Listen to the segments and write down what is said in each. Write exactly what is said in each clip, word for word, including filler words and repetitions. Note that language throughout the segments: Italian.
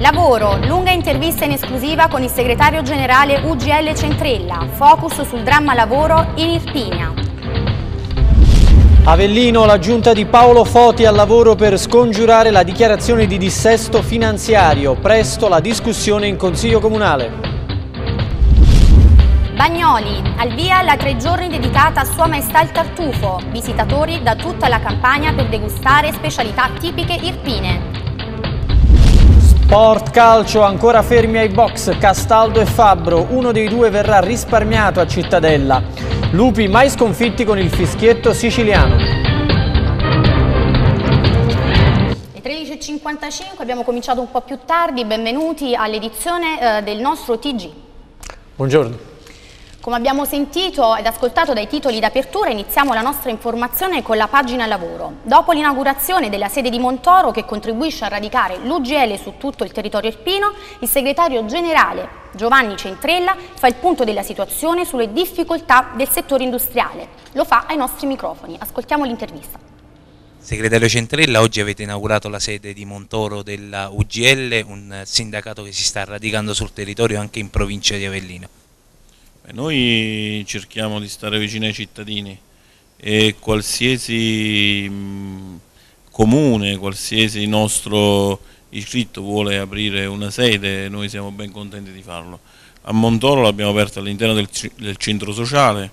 Lavoro, lunga intervista in esclusiva con il segretario generale U G L Centrella, focus sul dramma lavoro in Irpinia. Avellino, la giunta di Paolo Foti al lavoro per scongiurare la dichiarazione di dissesto finanziario, presto la discussione in Consiglio Comunale. Bagnoli, al via la tre giorni dedicata a Sua Maestà il Tartufo, visitatori da tutta la Campania per degustare specialità tipiche irpine. Sport calcio, ancora fermi ai box Castaldo e Fabbro, uno dei due verrà risparmiato a Cittadella. Lupi mai sconfitti con il fischietto siciliano. Le tredici e cinquantacinque, abbiamo cominciato un po' più tardi, benvenuti all'edizione eh, del nostro T G. Buongiorno. Come abbiamo sentito ed ascoltato dai titoli d'apertura, iniziamo la nostra informazione con la pagina lavoro. Dopo l'inaugurazione della sede di Montoro, che contribuisce a radicare l'U G L su tutto il territorio irpino, il segretario generale Giovanni Centrella fa il punto della situazione sulle difficoltà del settore industriale. Lo fa ai nostri microfoni. Ascoltiamo l'intervista. Segretario Centrella, oggi avete inaugurato la sede di Montoro della U G L, un sindacato che si sta radicando sul territorio anche in provincia di Avellino. Noi cerchiamo di stare vicini ai cittadini e qualsiasi mh, comune, qualsiasi nostro iscritto vuole aprire una sede, noi siamo ben contenti di farlo. A Montoro l'abbiamo aperta all'interno del, del centro sociale.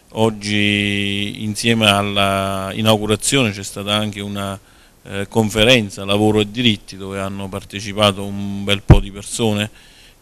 Oggi insieme all'inaugurazione c'è stata anche una eh, conferenza lavoro e diritti dove hanno partecipato un bel po' di persone.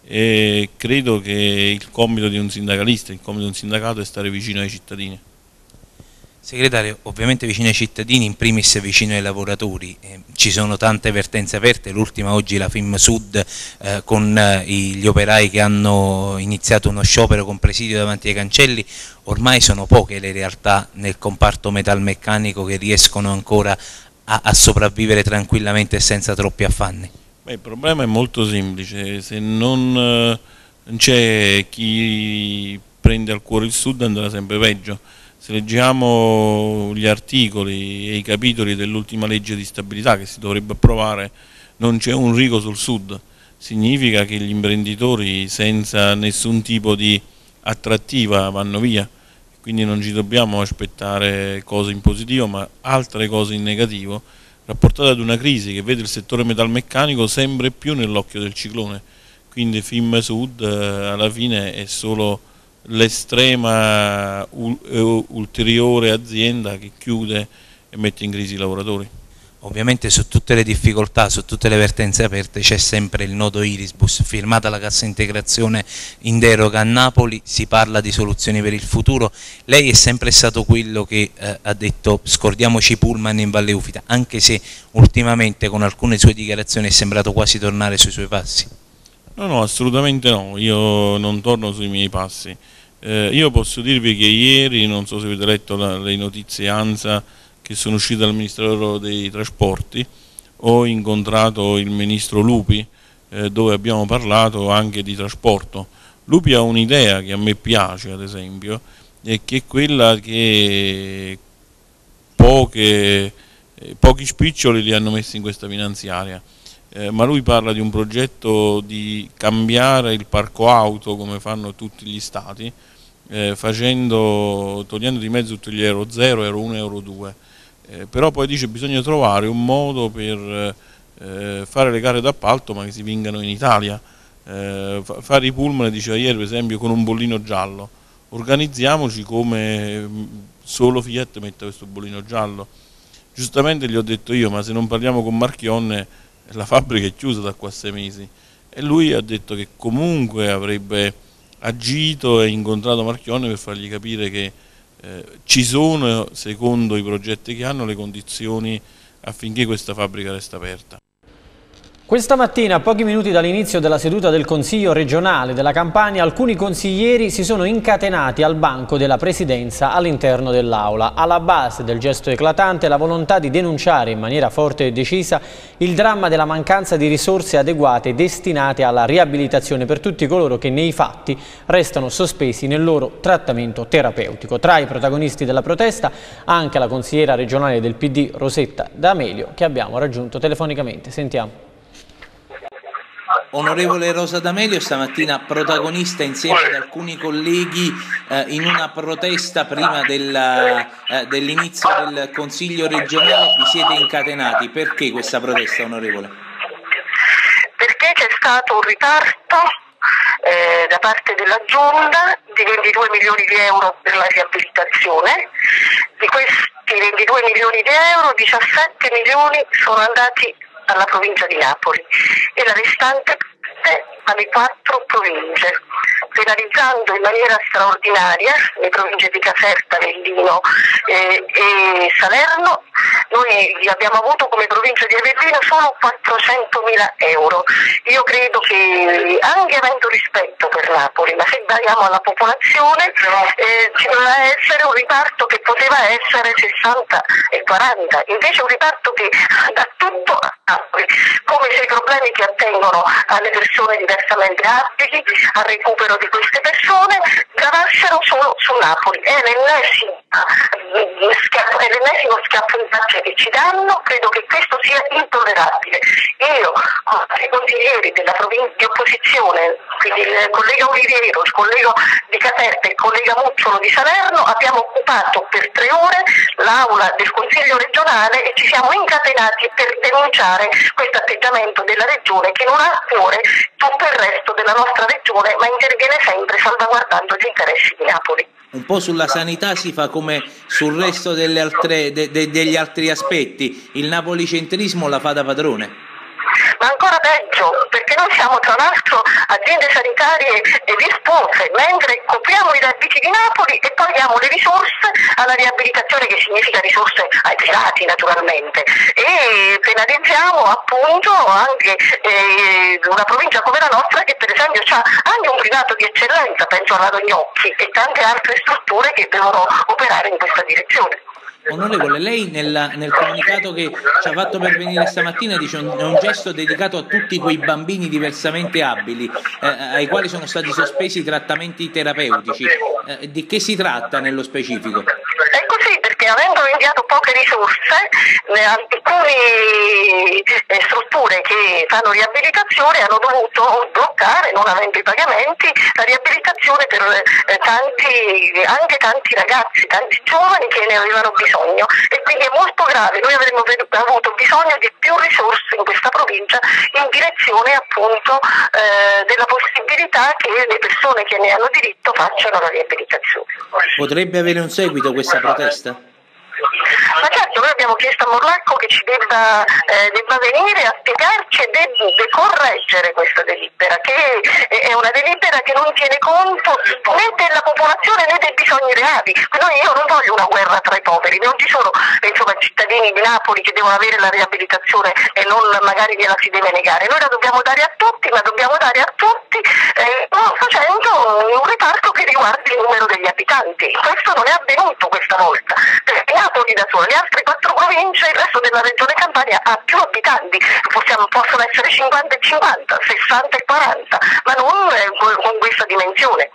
E credo che il compito di un sindacalista, il compito di un sindacato è stare vicino ai cittadini. Segretario, ovviamente vicino ai cittadini, in primis vicino ai lavoratori, eh, ci sono tante vertenze aperte, l'ultima oggi la F I M Sud eh, con eh, gli operai che hanno iniziato uno sciopero con presidio davanti ai cancelli. Ormai sono poche le realtà nel comparto metalmeccanico che riescono ancora a, a sopravvivere tranquillamente e senza troppi affanni. Beh, il problema è molto semplice, se non c'è chi prende al cuore il Sud andrà sempre peggio. Se leggiamo gli articoli e i capitoli dell'ultima legge di stabilità che si dovrebbe approvare, non c'è un rigo sul Sud, significa che gli imprenditori senza nessun tipo di attrattiva vanno via, quindi non ci dobbiamo aspettare cose in positivo ma altre cose in negativo, rapportate ad una crisi che vede il settore metalmeccanico sempre più nell'occhio del ciclone, quindi F I M Sud alla fine è solo l'estrema ulteriore azienda che chiude e mette in crisi i lavoratori. Ovviamente su tutte le difficoltà, su tutte le vertenze aperte c'è sempre il nodo Irisbus, firmata la cassa integrazione in deroga a Napoli, si parla di soluzioni per il futuro. Lei è sempre stato quello che eh, ha detto scordiamoci i pullman in Valle Ufita, anche se ultimamente con alcune sue dichiarazioni è sembrato quasi tornare sui suoi passi. No, no, assolutamente no, io non torno sui miei passi. Eh, io posso dirvi che ieri, non so se avete letto la, le notizie ANSA che sono uscite dal Ministero dei Trasporti, ho incontrato il Ministro Lupi eh, dove abbiamo parlato anche di trasporto. Lupi ha un'idea che a me piace, ad esempio, e che è quella che poche, eh, pochi spiccioli li hanno messi in questa finanziaria. Eh, ma lui parla di un progetto di cambiare il parco auto come fanno tutti gli stati, eh, facendo, togliendo di mezzo tutti gli euro zero, euro uno, euro due. Eh, però poi dice che bisogna trovare un modo per eh, fare le gare d'appalto ma che si vingano in Italia, eh, fare i pullman, diceva ieri per esempio, con un bollino giallo, organizziamoci come solo Fiat mette questo bollino giallo. Giustamente gli ho detto io, ma se non parliamo con Marchionne la fabbrica è chiusa da qua a sei mesi, e lui ha detto che comunque avrebbe agito e incontrato Marchionne per fargli capire che Eh, ci sono, secondo i progetti che hanno, le condizioni affinché questa fabbrica resti aperta. Questa mattina, a pochi minuti dall'inizio della seduta del Consiglio regionale della Campania, alcuni consiglieri si sono incatenati al banco della Presidenza all'interno dell'Aula. Alla base del gesto eclatante la volontà di denunciare in maniera forte e decisa il dramma della mancanza di risorse adeguate destinate alla riabilitazione per tutti coloro che nei fatti restano sospesi nel loro trattamento terapeutico. Tra i protagonisti della protesta anche la consigliera regionale del P D Rosetta D'Amelio, che abbiamo raggiunto telefonicamente. Sentiamo. Onorevole Rosa D'Amelio, stamattina protagonista insieme ad alcuni colleghi eh, in una protesta prima eh, dell'inizio del Consiglio regionale, vi siete incatenati. Perché questa protesta, onorevole? Perché c'è stato un riparto eh, da parte della Giunta di ventidue milioni di euro per la riabilitazione. Di questi ventidue milioni di euro, diciassette milioni sono andati alla provincia di Napoli e la restante alle quattro province, penalizzando in maniera straordinaria le province di Caserta, Avellino eh, e Salerno. Noi abbiamo avuto come provincia di Avellino solo quattrocentomila euro. Io credo che, anche avendo rispetto per Napoli, ma se badiamo alla popolazione, eh, ci doveva essere un riparto che poteva essere sessanta e quaranta, invece un riparto che dà tutto a Napoli, come se i problemi che attengono alle persone diversamente abili, al recupero di queste persone, gravassero solo su Napoli. È l'ennesimo schiaffo, è l'ennesimo schiaffo in faccia che ci danno. Credo che questo sia intollerabile. Io, con i consiglieri della provincia di opposizione, quindi il collega Oliviero, il collega di Caserta e il collega Mucciolo di Salerno, abbiamo occupato per tre ore l'aula del Consiglio regionale e ci siamo incatenati per denunciare questo atteggiamento della regione, che non ha a cuore tutto il resto della nostra regione, ma interviene sempre salvaguardando gli interessi di Napoli. Un po' sulla sanità si fa come sul resto delle altre, de, de, degli altri aspetti, il napolicentrismo la fa da padrone. Ma ancora peggio, perché noi siamo tra l'altro aziende sanitarie virtuose, mentre copriamo i debiti di Napoli e poi diamo le risorse alla riabilitazione, che significa risorse ai privati naturalmente, e penalizziamo appunto anche eh, una provincia come la nostra, che per esempio ha anche un privato di eccellenza, penso alla Rognocchi, e tante altre strutture che devono operare in questa direzione. Onorevole, lei nel, nel comunicato che ci ha fatto pervenire stamattina dice un, è un gesto dedicato a tutti quei bambini diversamente abili eh, ai quali sono stati sospesi trattamenti terapeutici. Eh, di che si tratta nello specifico? È così, perché avendo inviato poche risorse, alcune eh, strutture che fanno riabilitazione hanno dovuto bloccare, non avendo i pagamenti, la riabilitazione per eh, tanti, anche tanti ragazzi, tanti giovani che ne avevano bisogno. E quindi è molto grave. Noi avremmo avuto bisogno di più risorse in questa provincia in direzione appunto eh, della possibilità che le persone che ne hanno diritto facciano la riabilitazione. Potrebbe avere un seguito questa protesta? Ma certo, noi abbiamo chiesto a Morlacco che ci debba, eh, debba venire a spiegarci e debba correggere questa delibera, che è una delibera che non tiene conto né della popolazione né dei bisogni reali. Noi, io non voglio una guerra tra i poveri, non ci sono insomma, cittadini di Napoli che devono avere la riabilitazione e non magari gliela si deve negare. Noi la dobbiamo dare a tutti, ma dobbiamo dare a tutti eh, facendo un riparto che riguardi il numero degli abitanti. Questo non è avvenuto questa volta, perché Napoli da sola, le altre quattro province, il resto della regione Campania ha più abitanti, Possiamo, possono essere cinquanta e cinquanta, sessanta e quaranta, ma non eh, con questa dimensione.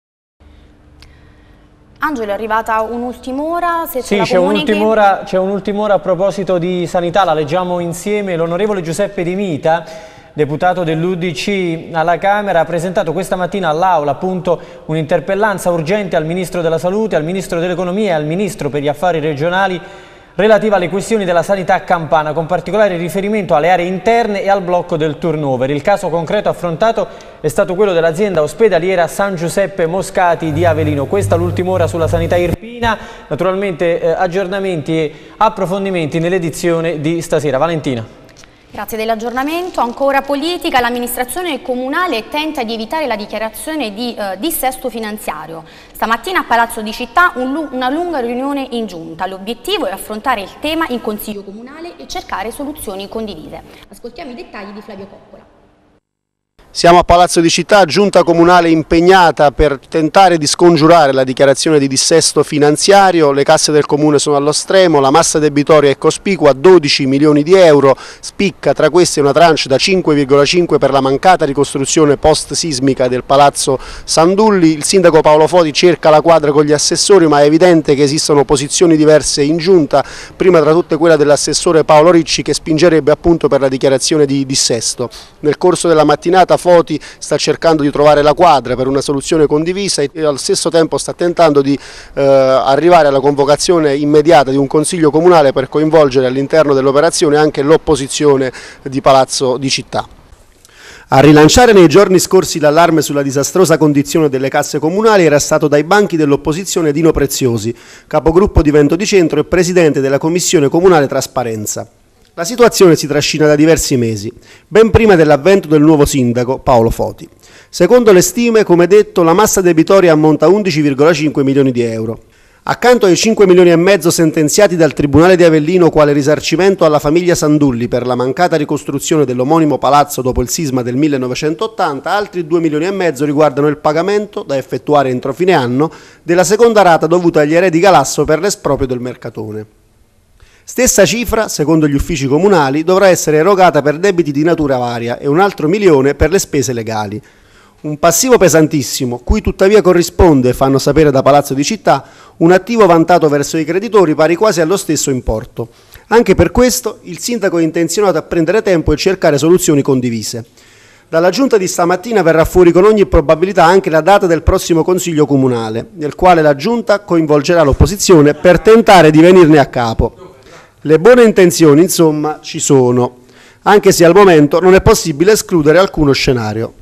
Angelo, è arrivata un'ultima ora, se sì, c'è un'ultima ora, c'è un'ultima ora a proposito di sanità, la leggiamo insieme. L'onorevole Giuseppe Di Mita, deputato dell'U D C alla Camera, ha presentato questa mattina all'Aula appunto un'interpellanza urgente al Ministro della Salute, al Ministro dell'Economia e al Ministro per gli Affari Regionali relativa alle questioni della sanità campana, con particolare riferimento alle aree interne e al blocco del turnover. Il caso concreto affrontato è stato quello dell'azienda ospedaliera San Giuseppe Moscati di Avellino. Questa l'ultima ora sulla sanità irpina, naturalmente eh, aggiornamenti e approfondimenti nell'edizione di stasera. Valentina. Grazie dell'aggiornamento. Ancora politica, l'amministrazione comunale tenta di evitare la dichiarazione di eh, dissesto finanziario. Stamattina a Palazzo di Città un, una lunga riunione in giunta. L'obiettivo è affrontare il tema in Consiglio Comunale e cercare soluzioni condivise. Ascoltiamo i dettagli di Flavio Coppola. Siamo a Palazzo di Città, giunta comunale impegnata per tentare di scongiurare la dichiarazione di dissesto finanziario. Le casse del comune sono allo stremo, la massa debitoria è cospicua, dodici milioni di euro, spicca tra queste una tranche da cinque virgola cinque per la mancata ricostruzione post-sismica del Palazzo Sandulli. Il sindaco Paolo Foti cerca la quadra con gli assessori, ma è evidente che esistono posizioni diverse in giunta, prima tra tutte quella dell'assessore Paolo Ricci, che spingerebbe appunto per la dichiarazione di dissesto. Nel corso della mattinata Foti sta cercando di trovare la quadra per una soluzione condivisa e allo stesso tempo sta tentando di eh, arrivare alla convocazione immediata di un consiglio comunale per coinvolgere all'interno dell'operazione anche l'opposizione di Palazzo di Città. A rilanciare nei giorni scorsi l'allarme sulla disastrosa condizione delle casse comunali era stato dai banchi dell'opposizione Dino Preziosi, capogruppo di Vento di Centro e presidente della Commissione Comunale Trasparenza. La situazione si trascina da diversi mesi, ben prima dell'avvento del nuovo sindaco Paolo Foti. Secondo le stime, come detto, la massa debitoria ammonta a undici virgola cinque milioni di euro. Accanto ai cinque milioni e mezzo sentenziati dal Tribunale di Avellino quale risarcimento alla famiglia Sandulli per la mancata ricostruzione dell'omonimo palazzo dopo il sisma del millenovecentottanta, altri due milioni e mezzo riguardano il pagamento, da effettuare entro fine anno, della seconda rata dovuta agli eredi Galasso per l'esproprio del Mercatone. Stessa cifra, secondo gli uffici comunali, dovrà essere erogata per debiti di natura varia e un altro milione per le spese legali. Un passivo pesantissimo, cui tuttavia corrisponde, fanno sapere da Palazzo di Città, un attivo vantato verso i creditori pari quasi allo stesso importo. Anche per questo il sindaco è intenzionato a prendere tempo e cercare soluzioni condivise. Dalla giunta di stamattina verrà fuori con ogni probabilità anche la data del prossimo Consiglio Comunale, nel quale la giunta coinvolgerà l'opposizione per tentare di venirne a capo. Le buone intenzioni, insomma, ci sono, anche se al momento non è possibile escludere alcuno scenario.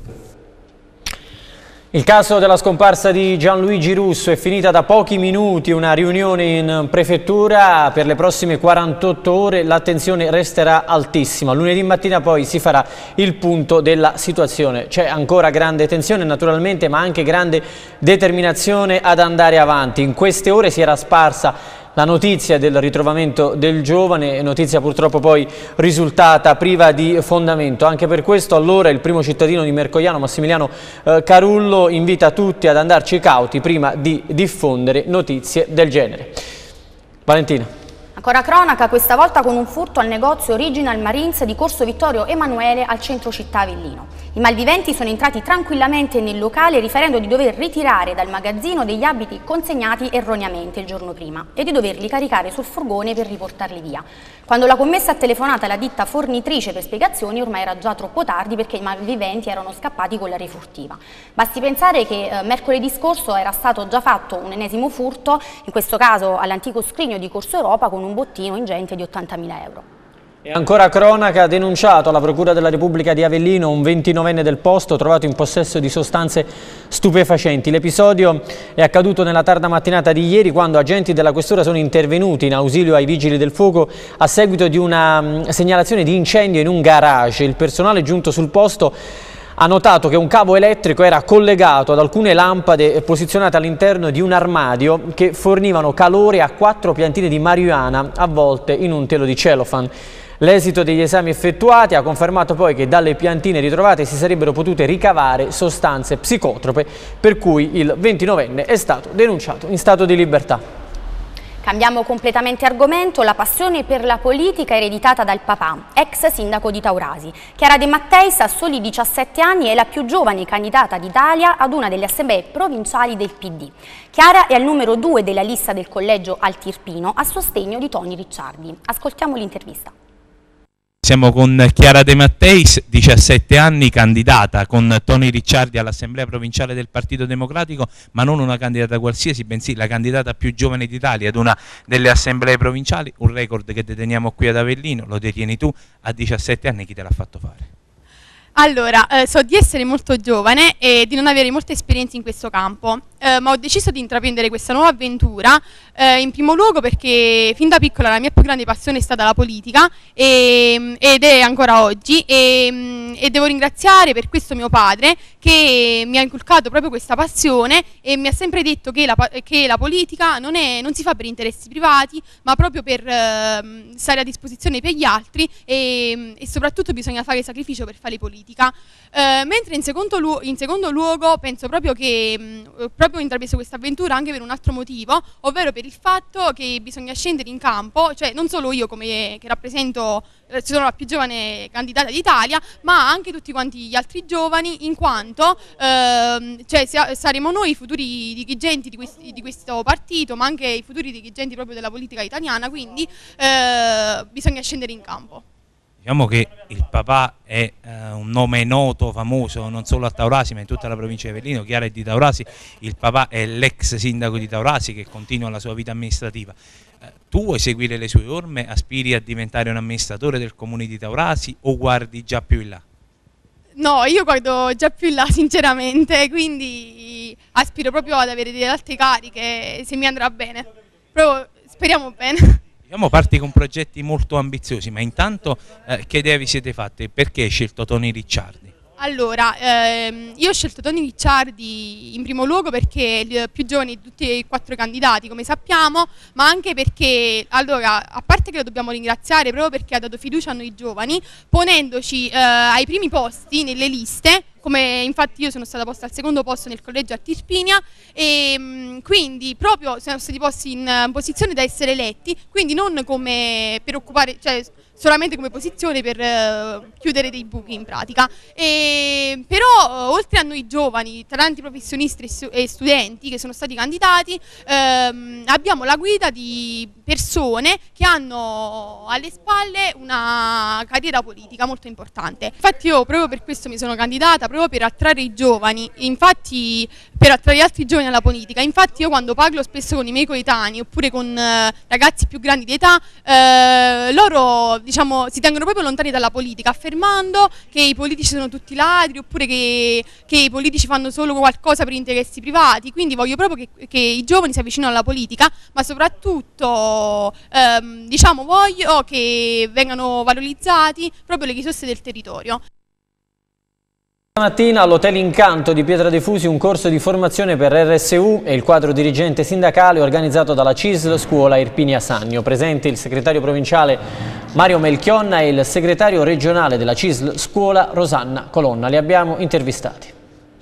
Il caso della scomparsa di Gianluigi Russo è finita da pochi minuti, una riunione in prefettura. Per le prossime quarantotto ore l'attenzione resterà altissima. Lunedì mattina poi si farà il punto della situazione. C'è ancora grande tensione naturalmente, ma anche grande determinazione ad andare avanti. In queste ore si era sparsa la notizia del ritrovamento del giovane, notizia purtroppo poi risultata priva di fondamento. Anche per questo allora il primo cittadino di Mercogliano, Massimiliano eh, Carullo, invita tutti ad andarci cauti prima di diffondere notizie del genere. Valentina. Ancora cronaca, questa volta con un furto al negozio Original Marines di Corso Vittorio Emanuele al centro città Avellino. I malviventi sono entrati tranquillamente nel locale riferendo di dover ritirare dal magazzino degli abiti consegnati erroneamente il giorno prima e di doverli caricare sul furgone per riportarli via. Quando la commessa ha telefonato alla ditta fornitrice per spiegazioni, ormai era già troppo tardi perché i malviventi erano scappati con la refurtiva. Basti pensare che eh, mercoledì scorso era stato già fatto un ennesimo furto, in questo caso all'antico scrigno di Corso Europa, con un bottino ingente di ottantamila euro. E ancora cronaca, denunciato alla Procura della Repubblica di Avellino un ventinovenne del posto trovato in possesso di sostanze stupefacenti. L'episodio è accaduto nella tarda mattinata di ieri, quando agenti della questura sono intervenuti in ausilio ai vigili del fuoco a seguito di una segnalazione di incendio in un garage. Il personale giunto sul posto ha notato che un cavo elettrico era collegato ad alcune lampade posizionate all'interno di un armadio che fornivano calore a quattro piantine di marijuana avvolte in un telo di cellophane. L'esito degli esami effettuati ha confermato poi che dalle piantine ritrovate si sarebbero potute ricavare sostanze psicotrope, per cui il ventinovenne è stato denunciato in stato di libertà. Cambiamo completamente argomento, la passione per la politica ereditata dal papà, ex sindaco di Taurasi. Chiara De Matteis ha soli diciassette anni e è la più giovane candidata d'Italia ad una delle assemblee provinciali del P D. Chiara è al numero due della lista del collegio Altirpino a sostegno di Toni Ricciardi. Ascoltiamo l'intervista. Siamo con Chiara De Matteis, diciassette anni, candidata con Toni Ricciardi all'Assemblea Provinciale del Partito Democratico, ma non una candidata qualsiasi, bensì la candidata più giovane d'Italia ad una delle assemblee provinciali, un record che deteniamo qui ad Avellino, lo detieni tu, a diciassette anni. Chi te l'ha fatto fare? Allora, eh, so di essere molto giovane e di non avere molte esperienze in questo campo, eh, ma ho deciso di intraprendere questa nuova avventura, eh, in primo luogo perché fin da piccola la mia più grande passione è stata la politica e, ed è ancora oggi e, e devo ringraziare per questo mio padre che mi ha inculcato proprio questa passione e mi ha sempre detto che la, che la politica non, è, non si fa per interessi privati, ma proprio per eh, stare a disposizione per gli altri e, e soprattutto bisogna fare sacrificio per fare politica. politica. Uh, mentre in secondo, lu in secondo luogo penso proprio che mh, proprio ho intrapreso questa avventura anche per un altro motivo, ovvero per il fatto che bisogna scendere in campo, cioè non solo io come che rappresento, eh, sono la più giovane candidata d'Italia, ma anche tutti quanti gli altri giovani, in quanto eh, cioè, saremo noi i futuri dirigenti di, questi, di questo partito, ma anche i futuri dirigenti proprio della politica italiana, quindi eh, bisogna scendere in campo. Diciamo che il papà è uh, un nome noto, famoso, non solo a Taurasi ma in tutta la provincia di Avellino. Chiara è di Taurasi, il papà è l'ex sindaco di Taurasi che continua la sua vita amministrativa. Uh, tu vuoi seguire le sue orme, aspiri a diventare un amministratore del comune di Taurasi o guardi già più in là? No, io guardo già più in là sinceramente, quindi aspiro proprio ad avere delle altre cariche se mi andrà bene, però speriamo bene. Diciamo parti con progetti molto ambiziosi, ma intanto eh, che idea vi siete fatte? Perché hai scelto Tony Ricciardi? Allora, ehm, io ho scelto Tony Ricciardi in primo luogo perché è il più giovane di tutti e quattro candidati, come sappiamo, ma anche perché, allora, a parte che lo dobbiamo ringraziare proprio perché ha dato fiducia a noi giovani, ponendoci eh, ai primi posti nelle liste, come infatti io sono stata posta al secondo posto nel collegio a Tirpinia e mh, quindi proprio siamo stati posti in uh, posizione da essere eletti, quindi non come per occupare, cioè solamente come posizione per uh, chiudere dei buchi in pratica. E, però uh, oltre a noi giovani, tanti professionisti e, stu e studenti che sono stati candidati, ehm, abbiamo la guida di persone che hanno alle spalle una carriera politica molto importante. Infatti io proprio per questo mi sono candidata, proprio per attrarre i giovani, infatti per attrarre altri giovani alla politica. Infatti io quando parlo spesso con i miei coetanei oppure con eh, ragazzi più grandi di età, eh, loro diciamo si tengono proprio lontani dalla politica, affermando che i politici sono tutti ladri oppure che, che i politici fanno solo qualcosa per interessi privati. Quindi voglio proprio che, che i giovani si avvicinino alla politica, ma soprattutto ehm, diciamo voglio che vengano valorizzati proprio le risorse del territorio. Stamattina all'Hotel Incanto di Pietra dei Fusi un corso di formazione per R S U e il quadro dirigente sindacale organizzato dalla C I S L Scuola Irpinia Sannio. Presente il segretario provinciale Mario Melchionna e il segretario regionale della C I S L Scuola Rosanna Colonna. Li abbiamo intervistati.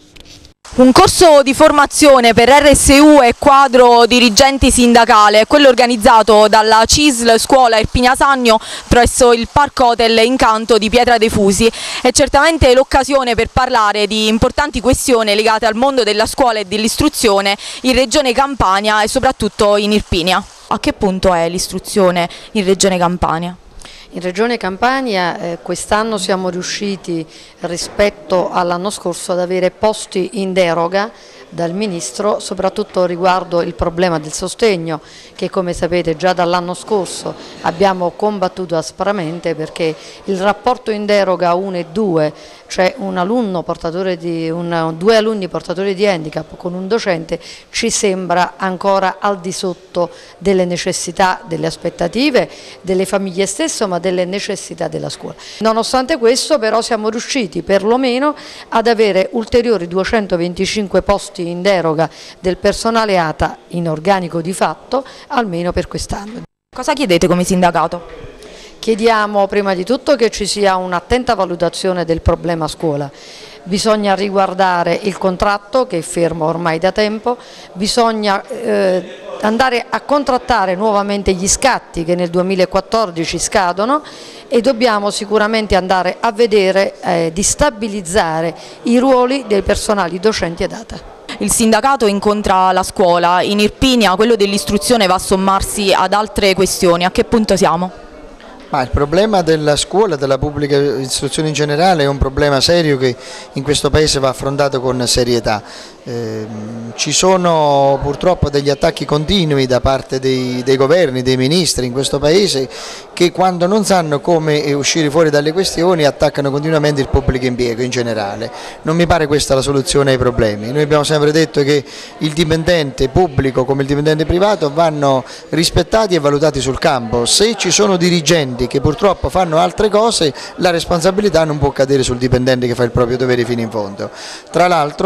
Un corso di formazione per R S U e quadro dirigenti sindacale, quello organizzato dalla C I S L Scuola Irpinia Sannio presso il Parco Hotel Incanto di Pietra dei Fusi. È certamente l'occasione per parlare di importanti questioni legate al mondo della scuola e dell'istruzione in Regione Campania e soprattutto in Irpinia. A che punto è l'istruzione in Regione Campania? In Regione Campania eh, quest'anno siamo riusciti rispetto all'anno scorso ad avere posti in deroga dal Ministro, soprattutto riguardo il problema del sostegno che come sapete già dall'anno scorso abbiamo combattuto aspramente perché il rapporto in deroga uno e due, cioè un alunno portatore di, un, due alunni portatori di handicap con un docente, ci sembra ancora al di sotto delle necessità, delle aspettative delle famiglie stesse, ma delle necessità della scuola. Nonostante questo però siamo riusciti perlomeno ad avere ulteriori duecentoventicinque posti in deroga del personale A T A in organico di fatto, almeno per quest'anno. Cosa chiedete come sindacato? Chiediamo prima di tutto che ci sia un'attenta valutazione del problema scuola. Bisogna riguardare il contratto che è fermo ormai da tempo, bisogna eh, andare a contrattare nuovamente gli scatti che nel duemilaquattordici scadono e dobbiamo sicuramente andare a vedere eh, di stabilizzare i ruoli dei personali docenti ed A T A. Il sindacato incontra la scuola, in Irpinia quello dell'istruzione va a sommarsi ad altre questioni, a che punto siamo? Ma il problema della scuola, della pubblica istruzione in generale, è un problema serio che in questo Paese va affrontato con serietà. Eh, ci sono purtroppo degli attacchi continui da parte dei, dei governi, dei ministri in questo Paese che quando non sanno come uscire fuori dalle questioni attaccano continuamente il pubblico impiego in generale. Non mi pare questa la soluzione ai problemi. Noi abbiamo sempre detto che il dipendente pubblico come il dipendente privato vanno rispettati e valutati sul campo. Se ci sono dirigenti che purtroppo fanno altre cose, la responsabilità non può cadere sul dipendente che fa il proprio dovere fino in fondo. Tra l'altro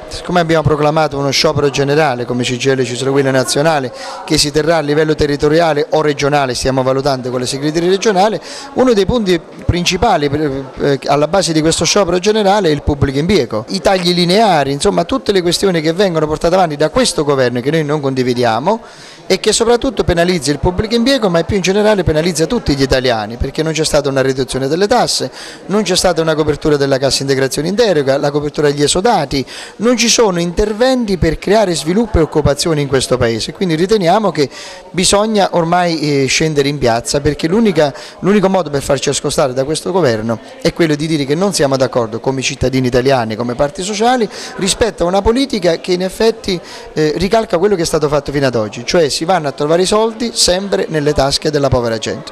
siccome abbiamo proclamato uno sciopero generale come C G I L Cisalpina Nazionale che si terrà a livello territoriale o regionale, stiamo valutando con le segreterie regionali, uno dei punti principali alla base di questo sciopero generale è il pubblico impiego, i tagli lineari, insomma tutte le questioni che vengono portate avanti da questo governo che noi non condividiamo e che soprattutto penalizza il pubblico impiego, ma più in generale penalizza tutti gli italiani, perché non c'è stata una riduzione delle tasse, non c'è stata una copertura della cassa integrazione in deroga, la copertura degli esodati, non ci sono interventi per creare sviluppo e occupazione in questo Paese, quindi riteniamo che bisogna ormai eh, scendere in piazza, perché l'unico modo per farci ascoltare da questo governo è quello di dire che non siamo d'accordo come cittadini italiani, come parti sociali, rispetto a una politica che in effetti eh, ricalca quello che è stato fatto fino ad oggi, cioè si vanno a trovare i soldi sempre nelle tasche della povera gente.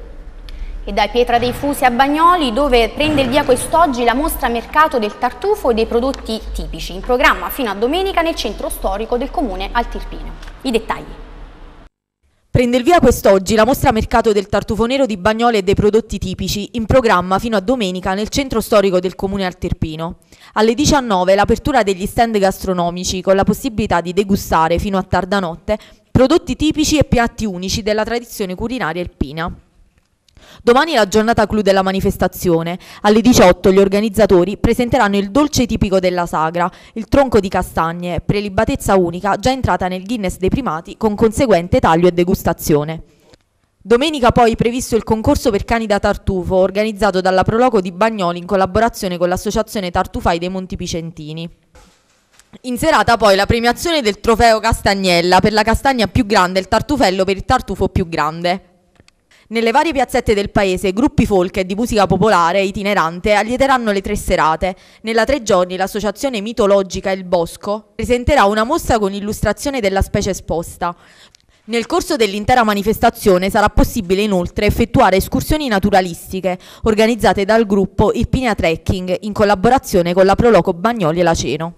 E dai Pietra dei Fusi a Bagnoli, dove prende il via quest'oggi la mostra mercato del tartufo e dei prodotti tipici, in programma fino a domenica nel centro storico del comune altirpino. I dettagli. Prende il via quest'oggi la mostra mercato del tartufo nero di Bagnoli e dei prodotti tipici, in programma fino a domenica nel centro storico del comune altirpino. Alle diciannove l'apertura degli stand gastronomici con la possibilità di degustare fino a tarda notte prodotti tipici e piatti unici della tradizione culinaria alpina. Domani è la giornata clou della manifestazione. Alle diciotto gli organizzatori presenteranno il dolce tipico della sagra, il tronco di castagne, prelibatezza unica già entrata nel Guinness dei primati con conseguente taglio e degustazione. Domenica poi previsto il concorso per cani da tartufo organizzato dalla Proloco di Bagnoli in collaborazione con l'associazione Tartufai dei Monti Picentini. In serata poi la premiazione del trofeo Castagnella per la castagna più grande e il tartufello per il tartufo più grande. Nelle varie piazzette del paese, gruppi folk e di musica popolare itinerante allieteranno le tre serate. Nella tre giorni l'associazione mitologica Il Bosco presenterà una mostra con illustrazione della specie esposta. Nel corso dell'intera manifestazione sarà possibile inoltre effettuare escursioni naturalistiche organizzate dal gruppo Irpinia Trekking in collaborazione con la Proloco Bagnoli e l'Aceno.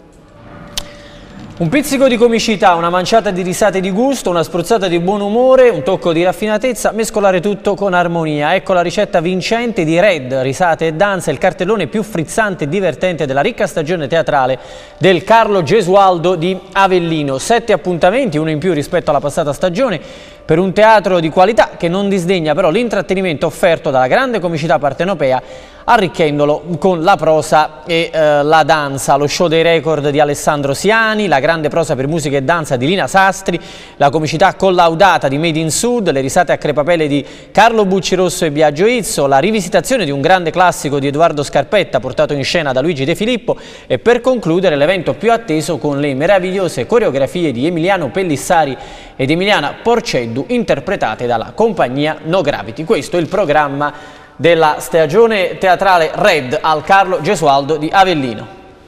Un pizzico di comicità, una manciata di risate di gusto, una spruzzata di buon umore, un tocco di raffinatezza, mescolare tutto con armonia. Ecco la ricetta vincente di Red, risate e danza, il cartellone più frizzante e divertente della ricca stagione teatrale del Carlo Gesualdo di Avellino. Sette appuntamenti, uno in più rispetto alla passata stagione, per un teatro di qualità che non disdegna però l'intrattenimento offerto dalla grande comicità partenopea, arricchendolo con la prosa e eh, la danza. Lo show dei record di Alessandro Siani, la grande prosa per musica e danza di Lina Sastri, la comicità collaudata di Made in Sud, le risate a crepapelle di Carlo Buccirosso e Biagio Izzo, la rivisitazione di un grande classico di Edoardo Scarpetta portato in scena da Luigi De Filippo e per concludere l'evento più atteso con le meravigliose coreografie di Emiliano Pellissari ed Emiliana Porceddu interpretate dalla compagnia No Gravity. Questo è il programma della stagione teatrale Red al Carlo Gesualdo di Avellino.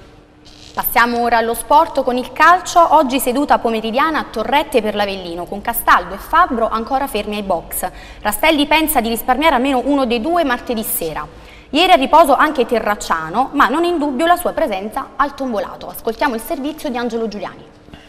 Passiamo ora allo sport con il calcio, oggi seduta pomeridiana a Torrette per l'Avellino con Castaldo e Fabbro ancora fermi ai box. Rastelli pensa di risparmiare almeno uno dei due martedì sera. Ieri a riposo anche Terracciano, ma non è in dubbio la sua presenza al tombolato. Ascoltiamo il servizio di Angelo Giuliani.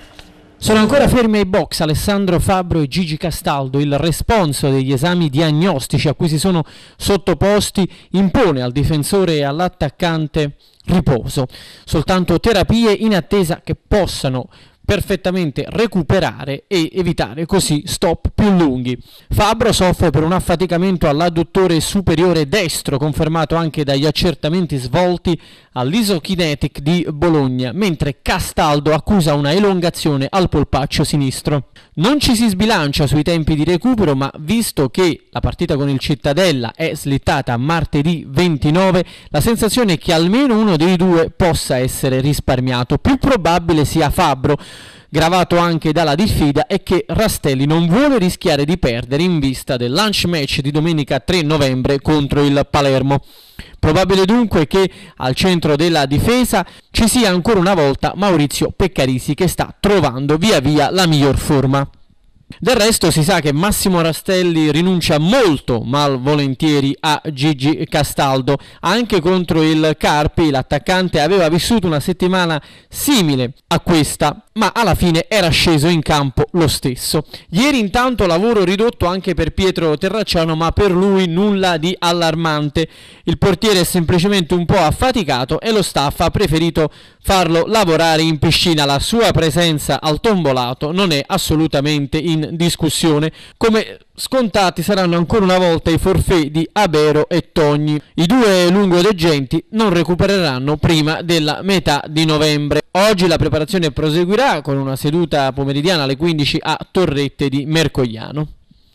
Sono ancora fermi ai box Alessandro Fabbro e Gigi Castaldo. Il responso degli esami diagnostici a cui si sono sottoposti impone al difensore e all'attaccante riposo. Soltanto terapie in attesa che possano perfettamente recuperare e evitare così stop più lunghi. Fabbro soffre per un affaticamento all'adduttore superiore destro, confermato anche dagli accertamenti svolti all'Isokinetic di Bologna, mentre Castaldo accusa una elongazione al polpaccio sinistro. Non ci si sbilancia sui tempi di recupero, ma visto che la partita con il Cittadella è slittata a martedì ventinove, la sensazione è che almeno uno dei due possa essere risparmiato. Più probabile sia Fabbro, gravato anche dalla diffida, e che Rastelli non vuole rischiare di perdere in vista del lunch match di domenica tre novembre contro il Palermo. Probabile dunque che al centro della difesa ci sia ancora una volta Maurizio Peccarisi, che sta trovando via via la miglior forma. Del resto si sa che Massimo Rastelli rinuncia molto malvolentieri a Gigi Castaldo. Anche contro il Carpi l'attaccante aveva vissuto una settimana simile a questa, ma alla fine era sceso in campo lo stesso. Ieri intanto lavoro ridotto anche per Pietro Terracciano, ma per lui nulla di allarmante. Il portiere è semplicemente un po' affaticato e lo staff ha preferito farlo lavorare in piscina. La sua presenza al tombolato non è assolutamente in discussione. Come scontati saranno ancora una volta i forfait di Abero e Togni. I due lungodeggenti non recupereranno prima della metà di novembre. Oggi la preparazione proseguirà con una seduta pomeridiana alle quindici a Torrette di Mercogliano.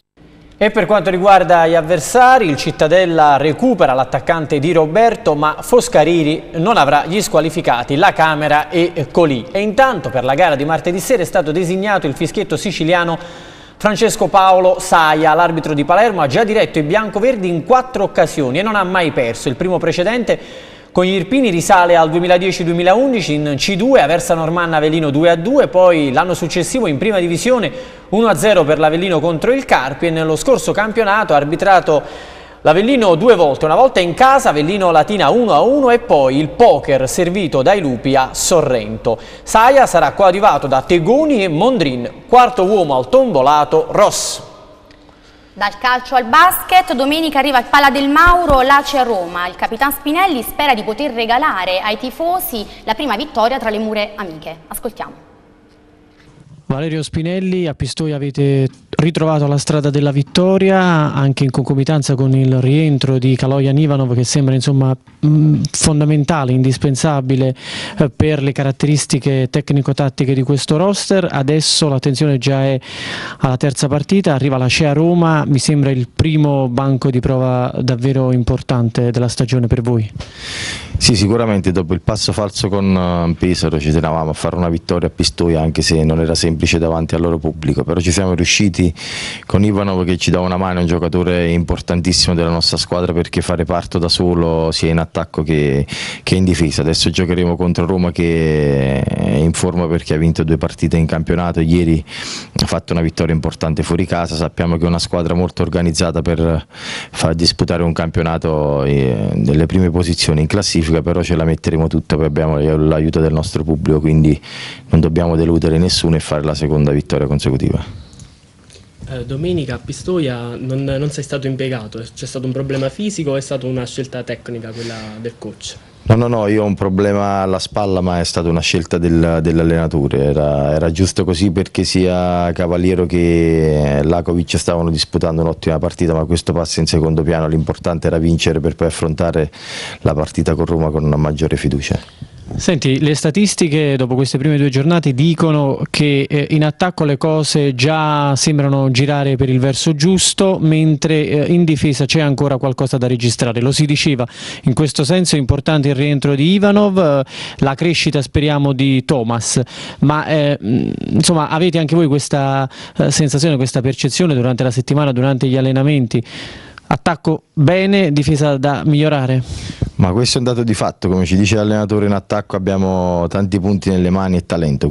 E per quanto riguarda gli avversari, il Cittadella recupera l'attaccante Di Roberto, ma Foscariri non avrà gli squalificati La Camera e Colì. E intanto per la gara di martedì sera è stato designato il fischietto siciliano Francesco Paolo Saia. L'arbitro di Palermo ha già diretto i biancoverdi in quattro occasioni e non ha mai perso. Il primo precedente con gli Irpini risale al duemiladieci duemilaundici in C due, Aversa Normanna Avellino due a due, poi l'anno successivo in prima divisione uno a zero per l'Avellino contro il Carpi, e nello scorso campionato ha arbitrato l'Avellino due volte, una volta in casa, Avellino Latina uno a uno, e poi il poker servito dai Lupi a Sorrento. Saia sarà coadiuvato da Tegoni e Mondrin, quarto uomo al tombolato Ross. Dal calcio al basket, domenica arriva al Pala del Mauro l'Ace a Roma. Il capitano Spinelli spera di poter regalare ai tifosi la prima vittoria tra le mura amiche. Ascoltiamo. Valerio Spinelli, a Pistoia avete ritrovato la strada della vittoria, anche in concomitanza con il rientro di Kaloyan Ivanov, che sembra insomma mh, fondamentale, indispensabile eh, per le caratteristiche tecnico-tattiche di questo roster. Adesso l'attenzione già è alla terza partita, arriva la Scea Roma, mi sembra il primo banco di prova davvero importante della stagione per voi. Sì, sicuramente dopo il passo falso con Pesaro ci tenevamo a fare una vittoria a Pistoia, anche se non era semplice davanti al loro pubblico, però ci siamo riusciti con Ivanov che ci dà una mano, è un giocatore importantissimo della nostra squadra, perché fa reparto da solo sia in attacco che, che in difesa. Adesso giocheremo contro Roma che è in forma perché ha vinto due partite in campionato, ieri ha fatto una vittoria importante fuori casa. Sappiamo che è una squadra molto organizzata per far disputare un campionato nelle prime posizioni in classifica, però ce la metteremo tutta, poi abbiamo l'aiuto del nostro pubblico, quindi non dobbiamo deludere nessuno e fare la seconda vittoria consecutiva. Eh, domenica a Pistoia non, non sei stato impiegato, c'è stato un problema fisico o è stata una scelta tecnica quella del coach? No, no, no, io ho un problema alla spalla, ma è stata una scelta del, dell'allenatore, era, era giusto così, perché sia Cavaliero che Lakovic stavano disputando un'ottima partita, ma questo passa in secondo piano, l'importante era vincere per poi affrontare la partita con Roma con una maggiore fiducia. Senti, le statistiche dopo queste prime due giornate dicono che eh, in attacco le cose già sembrano girare per il verso giusto, mentre eh, in difesa c'è ancora qualcosa da registrare. Lo si diceva, in questo senso è importante il rientro di Ivanov, eh, la crescita speriamo di Thomas, ma eh, insomma avete anche voi questa eh, sensazione, questa percezione durante la settimana, durante gli allenamenti? Attacco bene, difesa da migliorare? Ma questo è un dato di fatto, come ci dice l'allenatore, in attacco abbiamo tanti punti nelle mani e talento,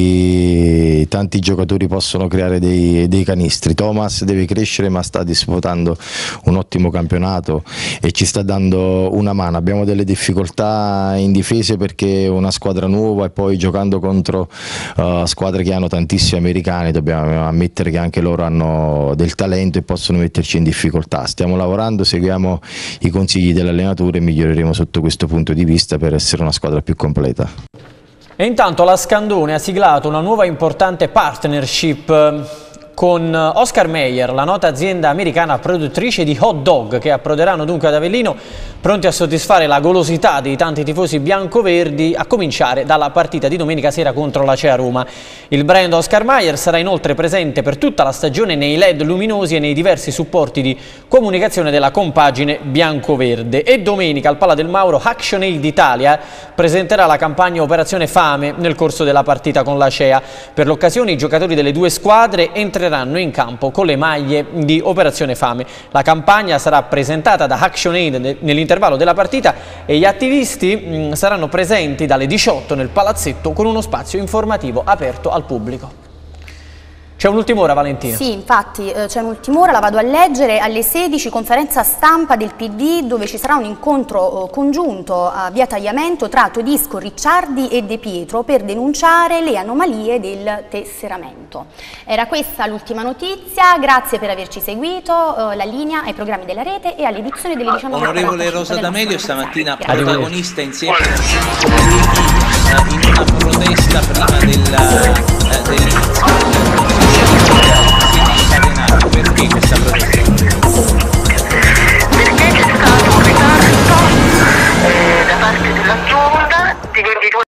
quindi tanti giocatori possono creare dei, dei canestri. Thomas deve crescere, ma sta disputando un ottimo campionato e ci sta dando una mano. Abbiamo delle difficoltà in difesa perché è una squadra nuova e poi giocando contro uh, squadre che hanno tantissimi americani dobbiamo ammettere che anche loro hanno del talento e possono metterci in difficoltà. Stiamo lavorando, seguiamo i consigli dell'allenatore e miglioreremo sotto questo punto di vista per essere una squadra più completa. E intanto la Scandone ha siglato una nuova importante partnership con Oscar Mayer, la nota azienda americana produttrice di hot dog, che approderanno dunque ad Avellino, pronti a soddisfare la golosità dei tanti tifosi biancoverdi, a cominciare dalla partita di domenica sera contro l'Acea Roma. Il brand Oscar Mayer sarà inoltre presente per tutta la stagione nei L E D luminosi e nei diversi supporti di comunicazione della compagine biancoverde. E domenica al Pala del Mauro ActionAid Italia presenterà la campagna Operazione Fame nel corso della partita con l'Acea. Per l'occasione i giocatori delle due squadre entreranno in campo con le maglie di Operazione Fame. La campagna sarà presentata da ActionAid nell'intervallo della partita e gli attivisti mh, saranno presenti dalle diciotto nel palazzetto con uno spazio informativo aperto al pubblico. C'è un'ultima ora, Valentina? Sì, infatti eh, c'è un'ultima ora, la vado a leggere. Alle sedici conferenza stampa del P D dove ci sarà un incontro eh, congiunto a via Tagliamento tra Todisco, Ricciardi e De Pietro per denunciare le anomalie del tesseramento. Era questa l'ultima notizia, grazie per averci seguito, eh, la linea ai programmi della rete e all'edizione delle diciannove. Onorevole Rosa D'Amelio stamattina protagonista insieme ai colleghi in una protesta prima del